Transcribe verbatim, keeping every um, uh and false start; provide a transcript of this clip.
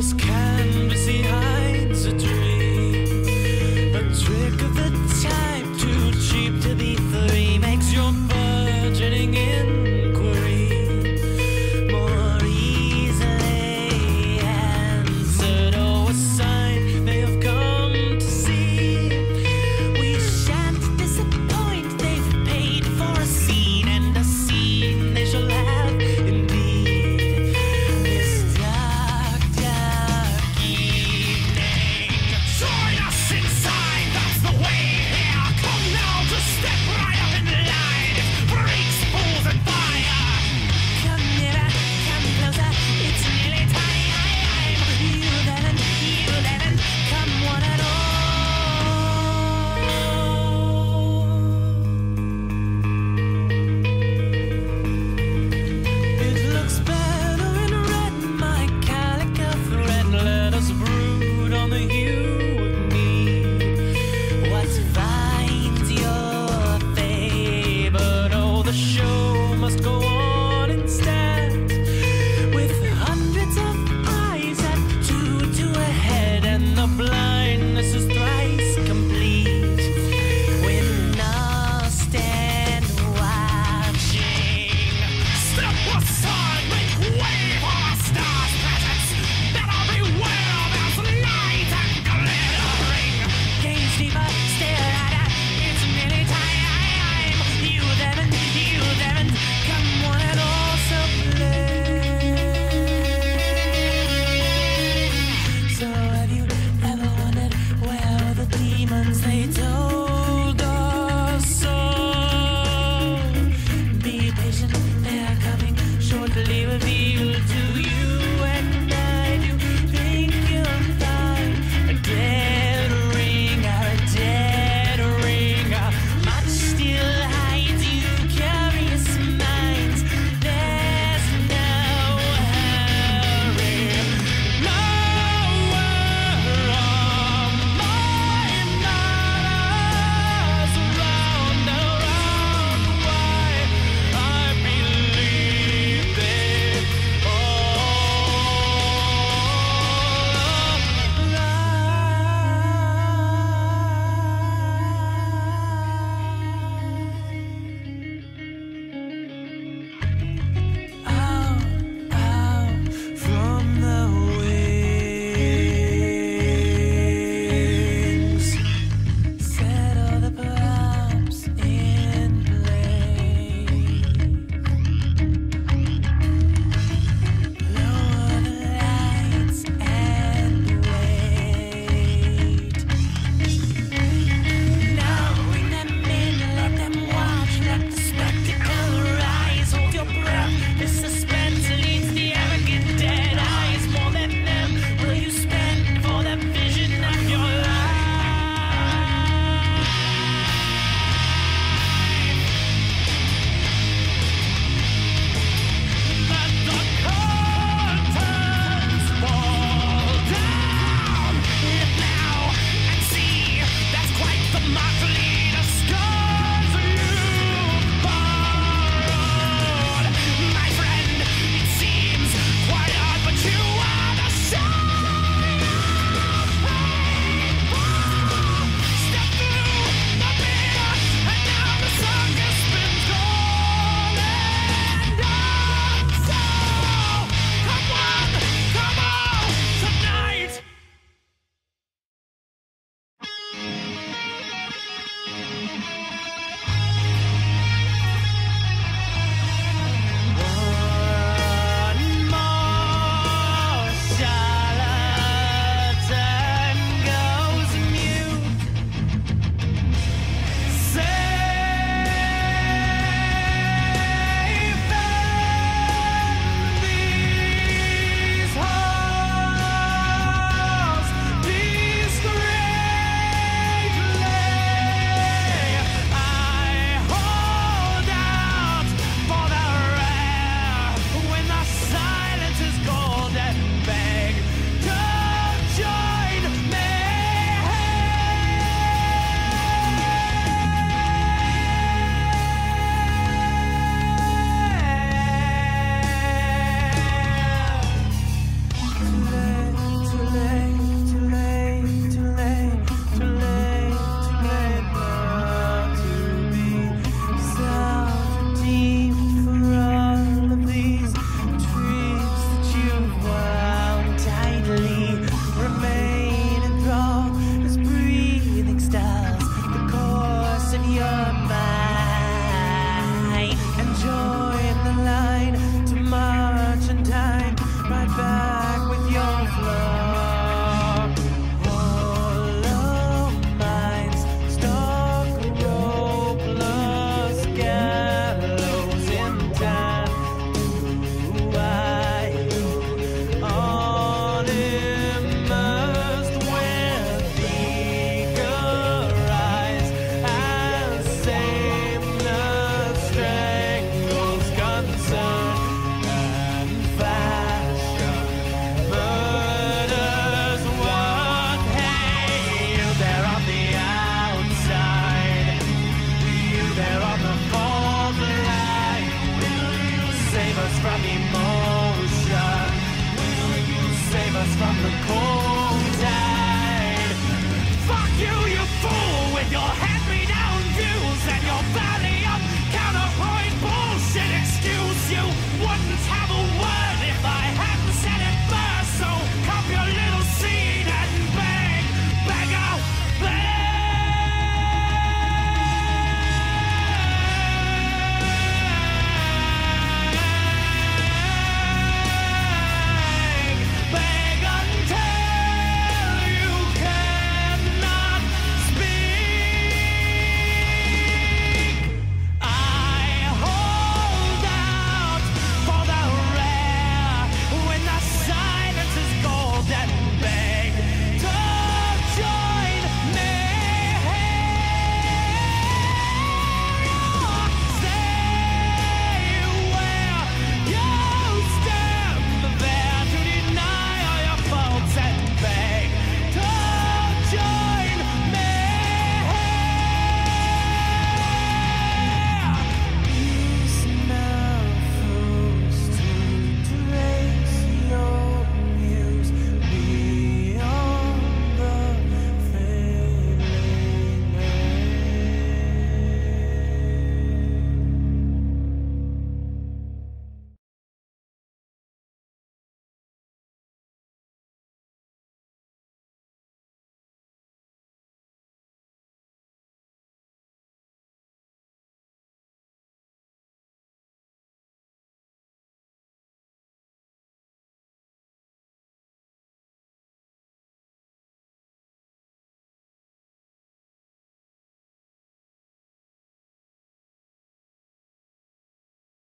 this canvas he hides a dream, a trick of the type too cheap to be free, makes your burgeoning inquiry more easily answered. Oh, a sign they have come to see. We shan't disappoint, they've paid for a scene, and a scene they shall have indeed. This dark, dark evening. Join us inside, that's the way here. Come now to step right save us from emotion? Will you save us from the cold tide? Fuck you, you fool, with your hand-me-down views and your valley of counterpoint bullshit excuse. You wouldn't have